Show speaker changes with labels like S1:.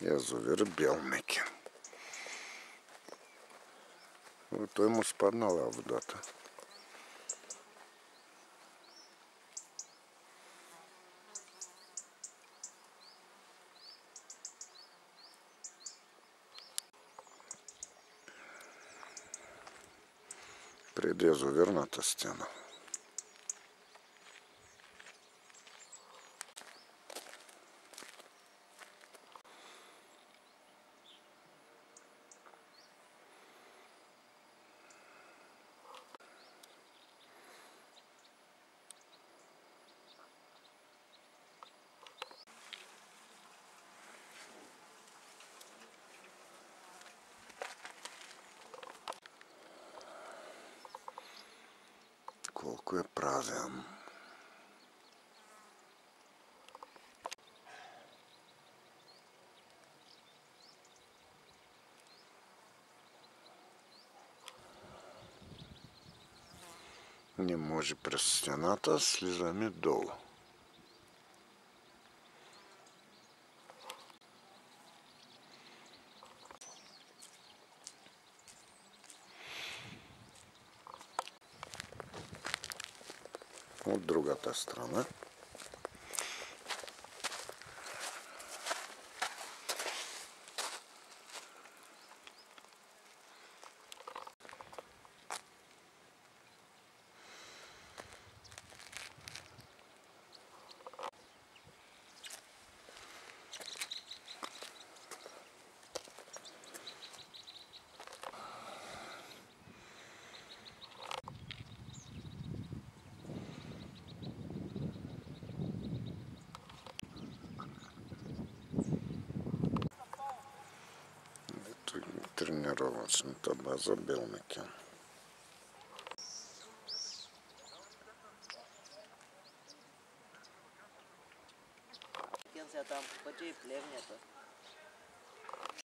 S1: Язовир Белмекен. Той му спаднала водата. Пред язовирната стена. Колко е празен. Не може през стената, слизаме долу. От другата страна. Тренировъчната база Белмекен.
S2: Там почти плевнята.